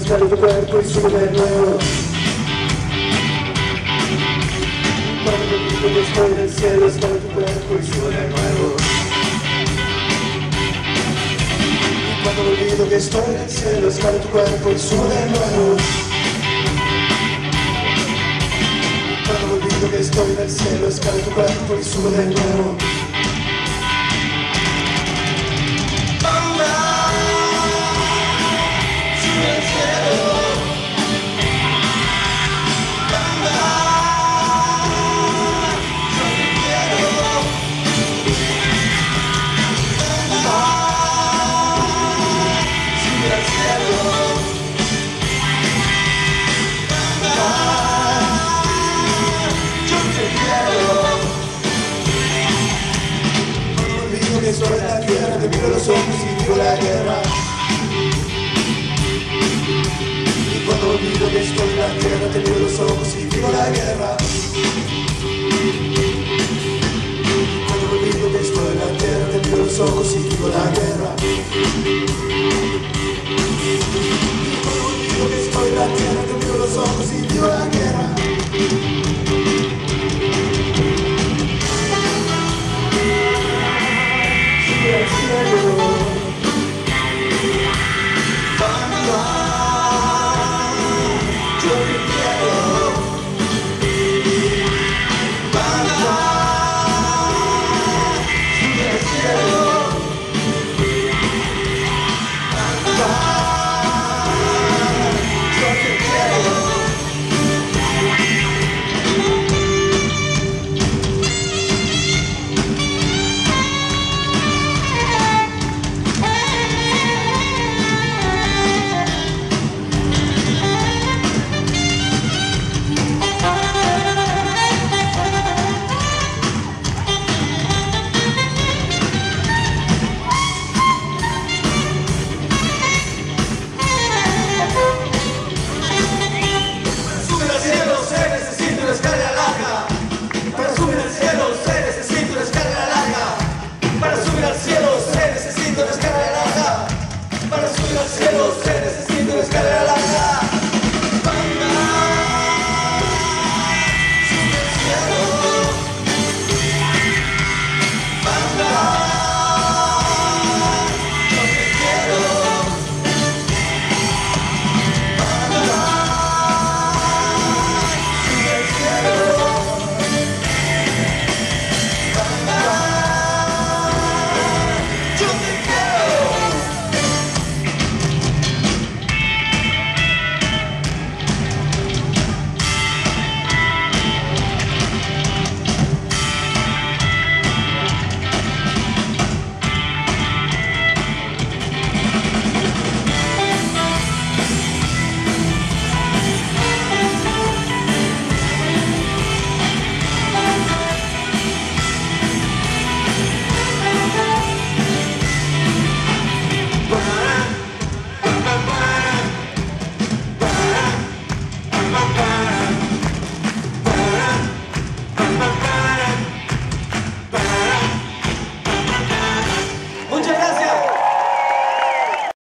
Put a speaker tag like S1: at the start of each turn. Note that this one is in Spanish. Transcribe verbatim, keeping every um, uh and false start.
S1: escalo tu cuerpo y subo de nuevo. Cuando olvido que estoy en el cielo, escalo tu cuerpo y subo de nuevo. Cuando olvido que estoy en el cielo, escalo tu cuerpo y subo de nuevo. Cuando olvido que estoy en el cielo, escalo tu cuerpo y subo de nuevo. Estoy en la tierra, te miro los ojos y digo la guerra. Y cuando olvido que estoy en la tierra, te miro los ojos y digo la guerra.